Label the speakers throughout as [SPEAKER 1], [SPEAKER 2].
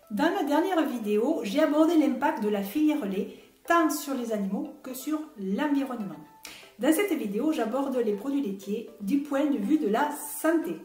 [SPEAKER 1] Dans la dernière vidéo, j'ai abordé l'impact de la filière lait tant sur les animaux que sur l'environnement. Dans cette vidéo, j'aborde les produits laitiers du point de vue de la santé.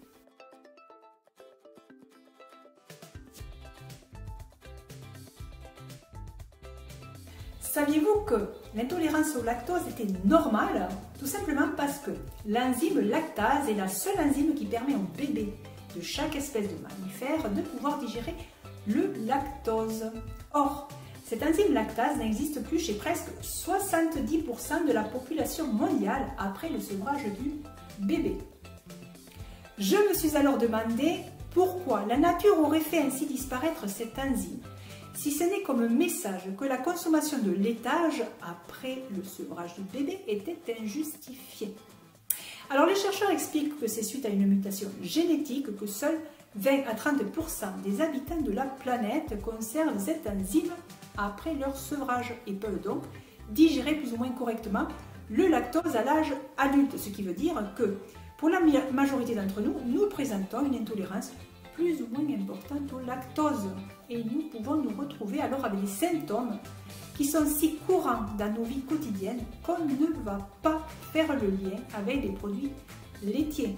[SPEAKER 1] Saviez-vous que l'intolérance au lactose était normale? Tout simplement parce que l'enzyme lactase est la seule enzyme qui permet au bébé de chaque espèce de mammifère de pouvoir digérer le lactose. Or, cette enzyme lactase n'existe plus chez presque 70% de la population mondiale après le sevrage du bébé. Je me suis alors demandé pourquoi la nature aurait fait ainsi disparaître cette enzyme, si ce n'est comme message que la consommation de laitage après le sevrage du bébé était injustifiée. Alors les chercheurs expliquent que c'est suite à une mutation génétique que seuls 20 à 30% des habitants de la planète conservent cette enzyme après leur sevrage et peuvent donc digérer plus ou moins correctement le lactose à l'âge adulte, ce qui veut dire que pour la majorité d'entre nous, nous présentons une intolérance plus ou moins importante au lactose et nous pouvons nous retrouver alors avec des symptômes qui sont si courants dans nos vies quotidiennes qu'on ne va pas faire le lien avec les produits laitiers.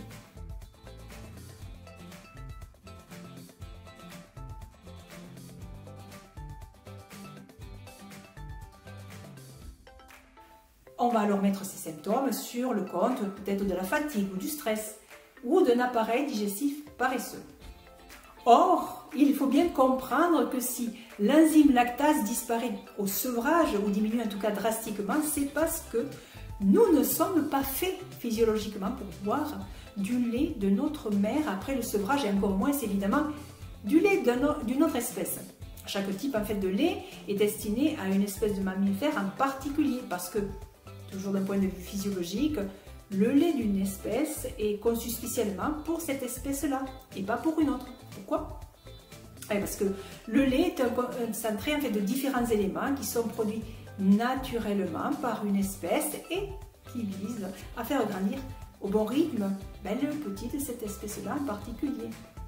[SPEAKER 1] On va alors mettre ces symptômes sur le compte peut-être de la fatigue ou du stress ou d'un appareil digestif paresseux. Or, il faut bien comprendre que si l'enzyme lactase disparaît au sevrage ou diminue en tout cas drastiquement, c'est parce que nous ne sommes pas faits physiologiquement pour boire du lait de notre mère après le sevrage et encore moins évidemment du lait d'une autre espèce. Chaque type en fait de lait est destiné à une espèce de mammifère en particulier parce que, toujours d'un point de vue physiologique, le lait d'une espèce est conçu spécialement pour cette espèce-là et pas pour une autre. Pourquoi? Parce que le lait est un concentré en fait de différents éléments qui sont produits naturellement par une espèce et qui visent à faire grandir au bon rythme le petit de cette espèce-là en particulier.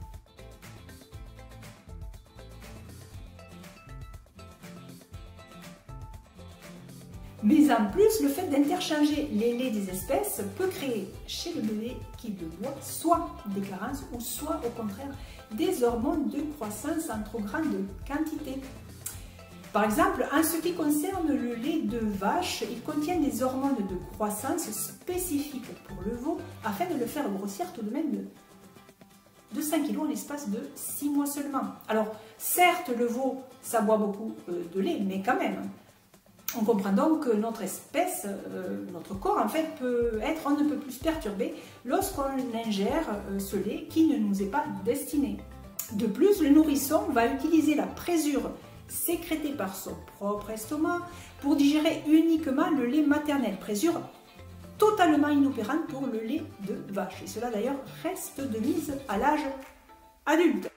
[SPEAKER 1] Mais en plus, le fait d'interchanger les laits des espèces peut créer chez le bébé qui le boit soit des carences ou soit au contraire des hormones de croissance en trop grande quantité. Par exemple, en ce qui concerne le lait de vache, il contient des hormones de croissance spécifiques pour le veau afin de le faire grossir tout de même de 5 kg en l'espace de 6 mois seulement. Alors, certes, le veau, ça boit beaucoup de lait, mais quand même. On comprend donc que notre espèce, notre corps en fait peut être on ne peut plus perturbé lorsqu'on ingère ce lait qui ne nous est pas destiné. De plus, le nourrisson va utiliser la présure sécrétée par son propre estomac pour digérer uniquement le lait maternel, présure totalement inopérante pour le lait de vache. Et cela d'ailleurs reste de mise à l'âge adulte.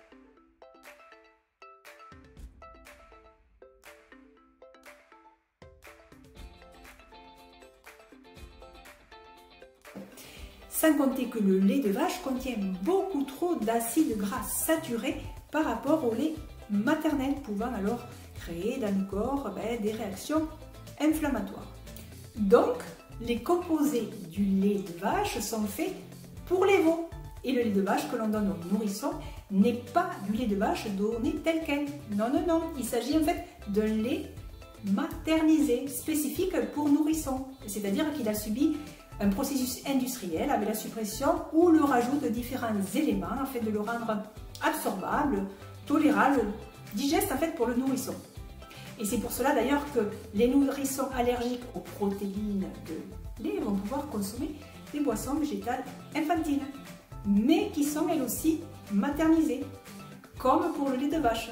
[SPEAKER 1] Sans compter que le lait de vache contient beaucoup trop d'acides gras saturés par rapport au lait maternel, pouvant alors créer dans le corps des réactions inflammatoires. Donc, les composés du lait de vache sont faits pour les veaux. Et le lait de vache que l'on donne aux nourrissons n'est pas du lait de vache donné tel quel. Non, non, non. Il s'agit en fait d'un lait maternisé, spécifique pour nourrissons. C'est-à-dire qu'il a subi un processus industriel avec la suppression ou le rajout de différents éléments afin de le rendre absorbable, tolérable, digeste en fait pour le nourrisson. Et c'est pour cela d'ailleurs que les nourrissons allergiques aux protéines de lait vont pouvoir consommer des boissons végétales infantines, mais qui sont elles aussi maternisées, comme pour le lait de vache.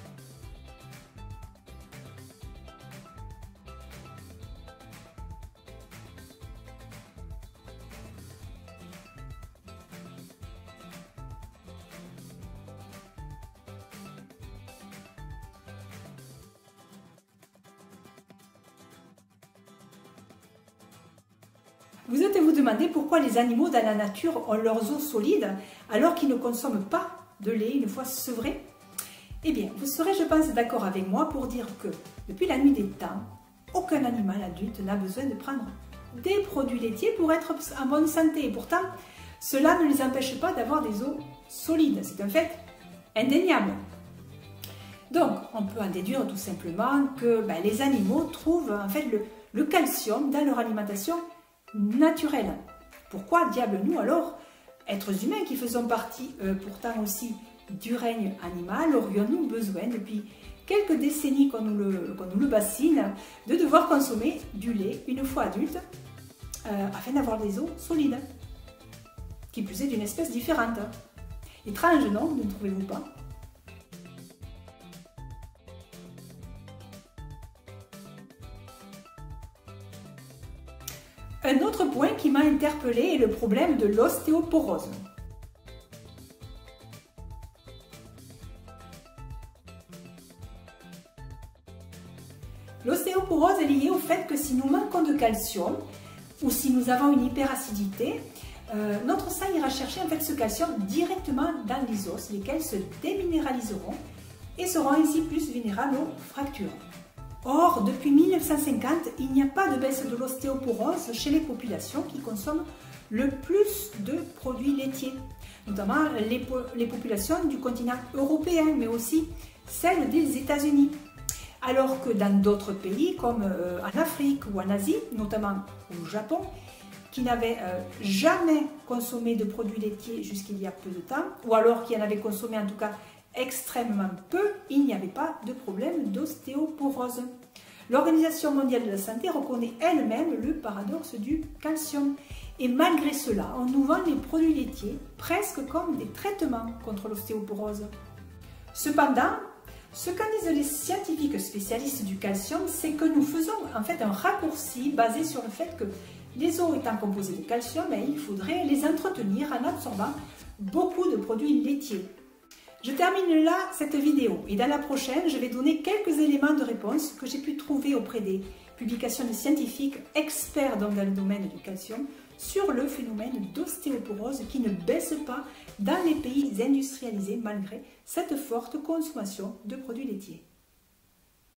[SPEAKER 1] Vous êtes-vous demandé pourquoi les animaux dans la nature ont leurs os solides alors qu'ils ne consomment pas de lait une fois sevrés? Eh bien, vous serez, je pense, d'accord avec moi pour dire que, depuis la nuit des temps, aucun animal adulte n'a besoin de prendre des produits laitiers pour être en bonne santé. Et pourtant, cela ne les empêche pas d'avoir des os solides. C'est un fait indéniable. Donc, on peut en déduire tout simplement que les animaux trouvent en fait le calcium dans leur alimentation naturelle. Pourquoi, diable nous alors, êtres humains qui faisons partie pourtant aussi du règne animal, aurions-nous besoin depuis quelques décennies qu'on nous le bassine de devoir consommer du lait une fois adulte afin d'avoir des os solides, qui plus est d'une espèce différente. Étrange, non? Ne trouvez-vous pas? Un autre point qui m'a interpellée est le problème de l'ostéoporose. L'ostéoporose est liée au fait que si nous manquons de calcium ou si nous avons une hyperacidité, notre sang ira chercher en fait ce calcium directement dans les os, lesquels se déminéraliseront et seront ainsi plus vulnérables aux fractures. Or, depuis 1950, il n'y a pas de baisse de l'ostéoporose chez les populations qui consomment le plus de produits laitiers, notamment les populations du continent européen, mais aussi celles des États-Unis. Alors que dans d'autres pays, comme en Afrique ou en Asie, notamment au Japon, qui n'avaient jamais consommé de produits laitiers jusqu'il y a peu de temps, ou alors qui en avaient consommé en tout cas extrêmement peu, il n'y avait pas de problème d'ostéoporose. L'Organisation mondiale de la santé reconnaît elle-même le paradoxe du calcium. Et malgré cela, on nous vend les produits laitiers presque comme des traitements contre l'ostéoporose. Cependant, ce qu'en disent les scientifiques spécialistes du calcium, c'est que nous faisons en fait un raccourci basé sur le fait que les os étant composés de calcium, il faudrait les entretenir en absorbant beaucoup de produits laitiers. Je termine là cette vidéo et dans la prochaine, je vais donner quelques éléments de réponse que j'ai pu trouver auprès des publications de scientifiques experts dans le domaine du calcium sur le phénomène d'ostéoporose qui ne baisse pas dans les pays industrialisés malgré cette forte consommation de produits laitiers.